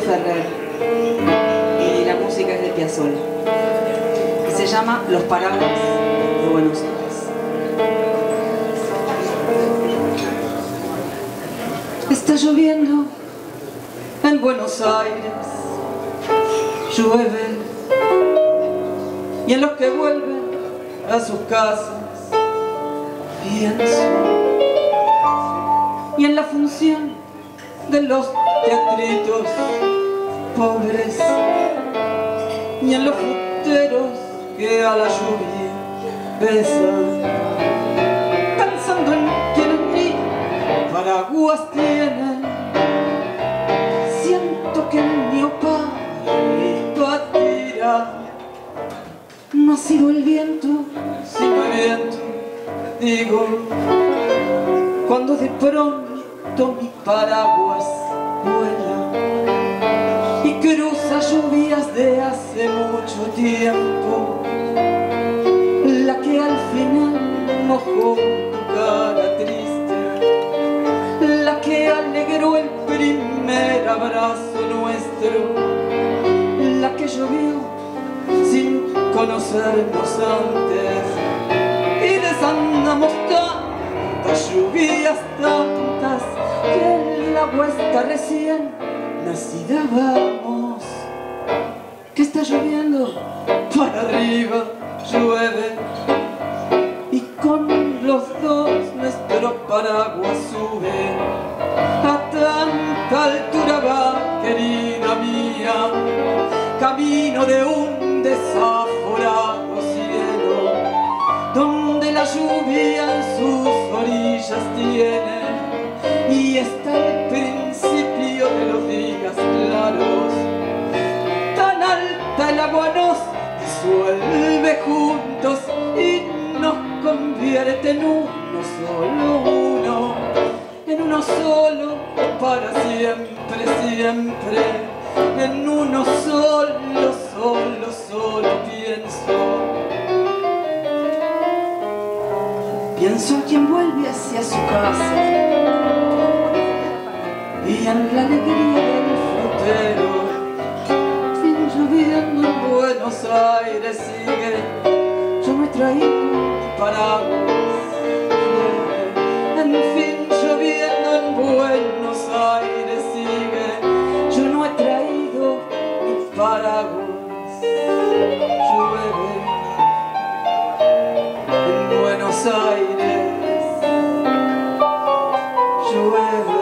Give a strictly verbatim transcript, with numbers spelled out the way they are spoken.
Ferrer y la música es de Piazzolla. Y se llama Los Paraguas de Buenos Aires. Está lloviendo en Buenos Aires, llueve, y en los que vuelven a sus casas pienso, y en la función de los teatritos pobres, y en los fruteros que a la lluvia besan, pensando en quienes ni paraguas tienen. Siento que mi opalito tira, no ha sido el viento, sino el viento, digo, cuando de pronto mi paraguas vuela y cruza lluvias de hace mucho tiempo, la que al final mojó tu cara triste, la que alegró el primer abrazo nuestro, la que llovió sin conocernos antes, y desandamos tantas lluvias, tantas, que en la vuestra recién nacida vamos. Que está lloviendo para arriba, llueve, y con los dos nuestro paraguas sube. A tanta altura va, querida mía, camino de un desaforado cielo, donde la lluvia en sus orillas tiene, y está el principio de los días claros. Tan alta el agua nos disuelve juntos y nos convierte en uno solo, uno, en uno solo para siempre, siempre, en uno solo, solo, solo pienso. Pienso en quien vuelve hacia su casa y en la alegría del frutero. Fin lloviendo en Buenos Aires sigue, yo me he traído un paraguas. En fin lloviendo en Buenos Aires sigue, yo no he traído mi paraguas. Llueve en Buenos Aires, llueve.